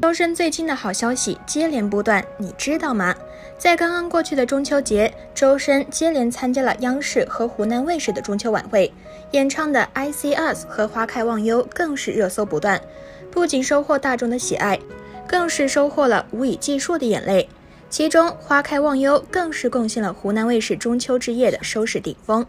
周深最近的好消息接连不断，你知道吗？在刚刚过去的中秋节，周深接连参加了央视和湖南卫视的中秋晚会，演唱的《I See Us》和《花开忘忧》更是热搜不断，不仅收获大众的喜爱，更是收获了无以计数的眼泪。其中《花开忘忧》更是贡献了湖南卫视中秋之夜的收视顶峰。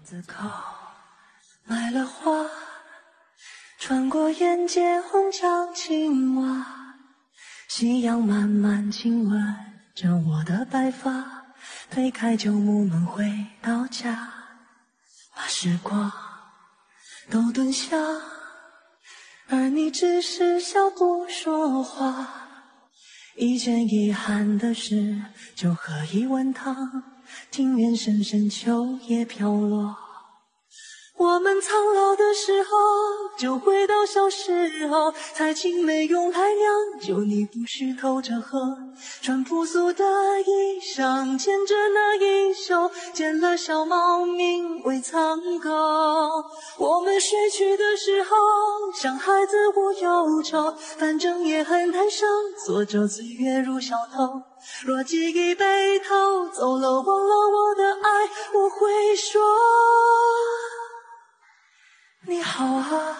买了花，穿过沿街红墙青瓦，夕阳慢慢亲吻着我的白发，推开旧木门回到家，把时光都蹲下，而你只是笑不说话。一件遗憾的事，就喝一碗汤，庭院深深秋叶飘落。我们苍老的时候，就回到小时候，才青梅永太酿酒，你不需偷着喝，穿朴素的衣裳，牵着那衣袖，见了小猫名为苍狗。我们睡去的时候，像孩子无忧愁，反正也很谈伤，做着岁月如小偷。若记忆被偷走了，忘了我的爱，我会说你好啊，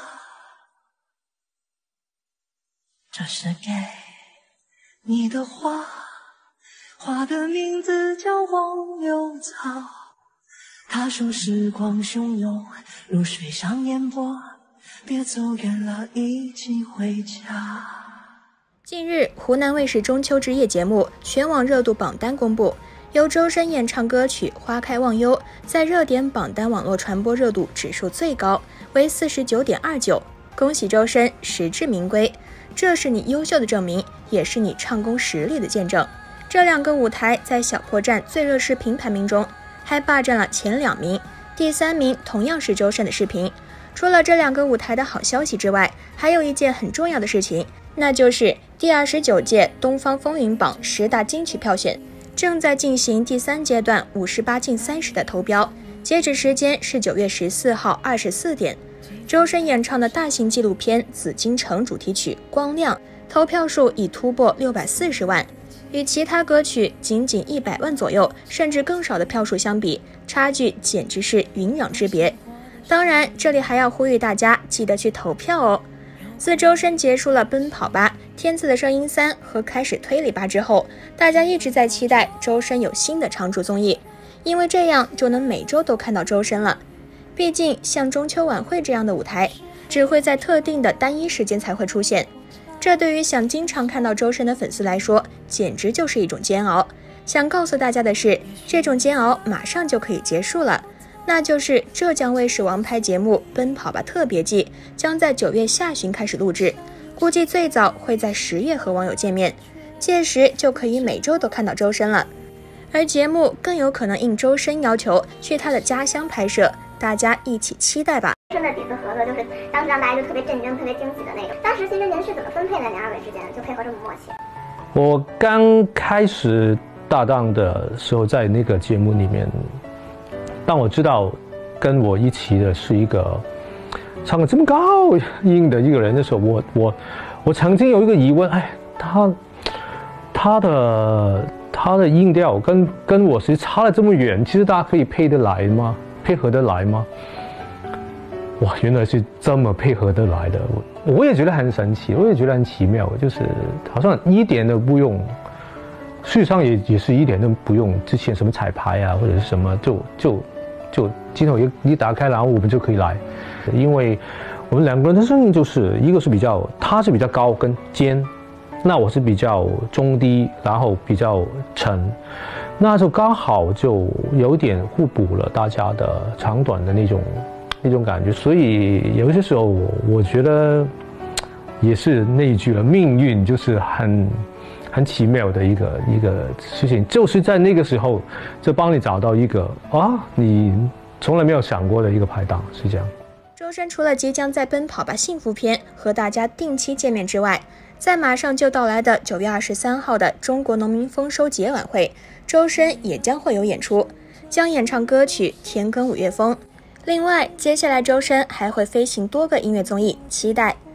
这是给你的花，花的名字叫忘忧草。他说时光汹涌，如水上烟波，别走远了，一起回家。 近日，湖南卫视中秋之夜节目全网热度榜单公布，由周深演唱歌曲《花开忘忧》在热点榜单网络传播热度指数最高，为 49.29。 恭喜周深，实至名归，这是你优秀的证明，也是你唱功实力的见证。这两个舞台在小破站最热视频排名中还霸占了前2名，第3名同样是周深的视频。除了这两个舞台的好消息之外，还有一件很重要的事情，那就是第29届东方风云榜10大金曲票选正在进行第3阶段58进30的投标，截止时间是9月14号24点。周深演唱的大型纪录片《紫禁城》主题曲《光亮》投票数已突破640万，与其他歌曲仅100万左右甚至更少的票数相比，差距简直是云壤之别。当然，这里还要呼吁大家记得去投票哦。自周深结束了《奔跑吧》、《天赐的声音3》和开始推理吧之后，大家一直在期待周深有新的常驻综艺，因为这样就能每周都看到周深了。毕竟像中秋晚会这样的舞台，只会在特定的单一时间才会出现，这对于想经常看到周深的粉丝来说，简直就是一种煎熬。想告诉大家的是，这种煎熬马上就可以结束了，那就是浙江卫视王牌节目《奔跑吧特别季》将在9月下旬开始录制，估计最早会在10月和网友见面，届时就可以每周都看到周深了。而节目更有可能应周深要求去他的家乡拍摄，大家一起期待吧。 周深的几次合作就是当时让大家就特别震惊、特别惊喜的那个。当时其实您是怎么分配的？您2位之间就配合这么默契？ 我刚开始搭档的时候，在那个节目里面，当我知道跟我一起的是一个唱得这么高音的一个人的时候，我曾经有一个疑问，哎，他的音调跟我其实差了这么远，其实大家可以配合得来吗？哇，原来是这么配合得来的，我也觉得很神奇，我也觉得很奇妙，就是好像一点都不用，事实上也是一点都不用之前什么彩排啊或者是什么，就镜头一打开，然后我们就可以来，因为我们两个人的声音就是一个是他是比较高跟尖，那我是比较中低，然后比较沉，那就刚好就有点互补了大家的长短的那种感觉，所以有些时候我觉得也是那一句了，命运就是很奇妙的一个事情，就是在那个时候就帮你找到一个你从来没有想过的一个拍档，是这样。 周深除了即将在《奔跑吧幸福篇》和大家定期见面之外，在马上就到来的9月23号的中国农民丰收节晚会，周深也将会有演出，将演唱歌曲《田埂五月风》。另外，接下来周深还会飞行多个音乐综艺，期待。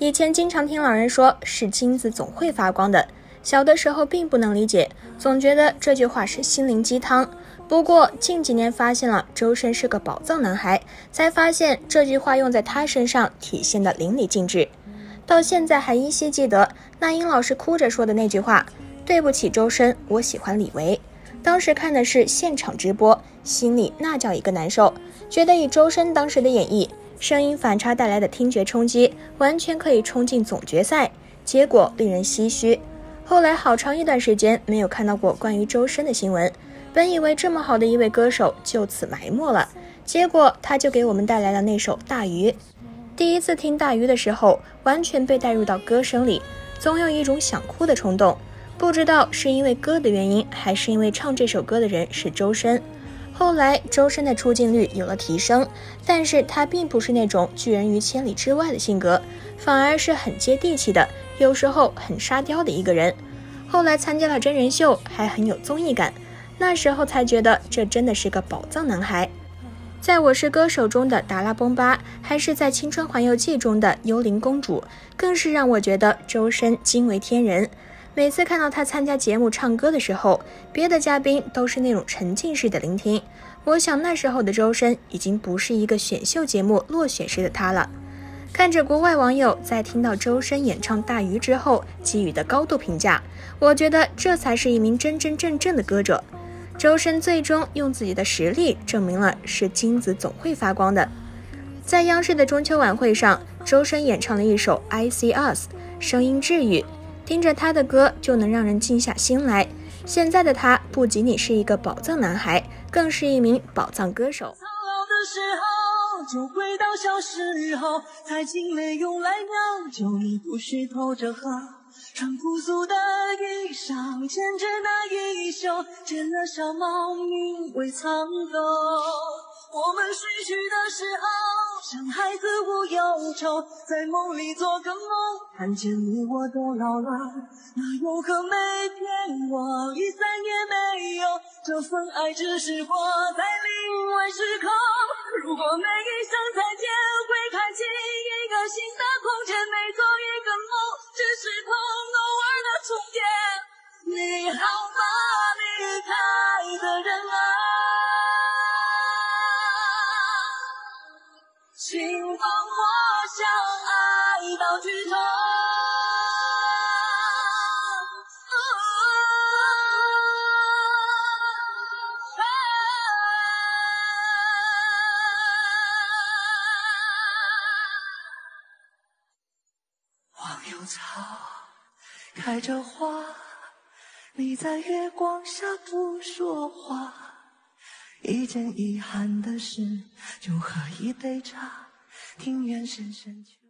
以前经常听老人说是金子总会发光的，小的时候并不能理解，总觉得这句话是心灵鸡汤。不过近几年发现了周深是个宝藏男孩，才发现这句话用在他身上体现得淋漓尽致。到现在还依稀记得那英老师哭着说的那句话，对不起周深，我喜欢李维。当时看的是现场直播，心里那叫一个难受，觉得以周深当时的演绎，声音反差带来的听觉冲击，完全可以冲进总决赛，结果令人唏嘘。后来好长一段时间没有看到过关于周深的新闻，本以为这么好的一位歌手就此埋没了，结果他就给我们带来了那首《大鱼》。第一次听《大鱼》的时候，完全被带入到歌声里，总有一种想哭的冲动。不知道是因为歌的原因，还是因为唱这首歌的人是周深。后来周深的出镜率有了提升，但是他并不是那种拒人于千里之外的性格，反而是很接地气的，有时候很沙雕的一个人。后来参加了真人秀，还很有综艺感，那时候才觉得这真的是个宝藏男孩。在我是歌手中的达拉崩巴，还是在青春环游记中的幽灵公主，更是让我觉得周深惊为天人。每次看到他参加节目唱歌的时候，别的嘉宾都是那种沉浸式的聆听，我想那时候的周深已经不是一个选秀节目落选时的他了。看着国外网友在听到周深演唱《大鱼》之后给予的高度评价，我觉得这才是一名真真正正的歌者。周深最终用自己的实力证明了是金子总会发光的。在央视的中秋晚会上，周深演唱了一首《I See Us》，声音治愈，听着他的歌就能让人静下心来。现在的他不仅仅是一个宝藏男孩，更是一名宝藏歌手。 苍老的时候就回到小时候，才经没用来酿酒，你不许偷着喝，穿朴素的衣裳，牵着那衣袖，剪了小猫名为苍狗。我们睡去的时候像孩子无忧愁，在梦里做个梦，看见你我都老了，那有个没骗我，一散也没有，这份爱只是活在另外时空。如果每一声再见会开启一个新的空间，每做一个梦只是痛偶尔的重叠。你好吗，离开的人啊，请帮我向爱到剧痛。黄油草开着花，你在月光下不说话，一件遗憾的事，就喝一杯茶，庭院深深去。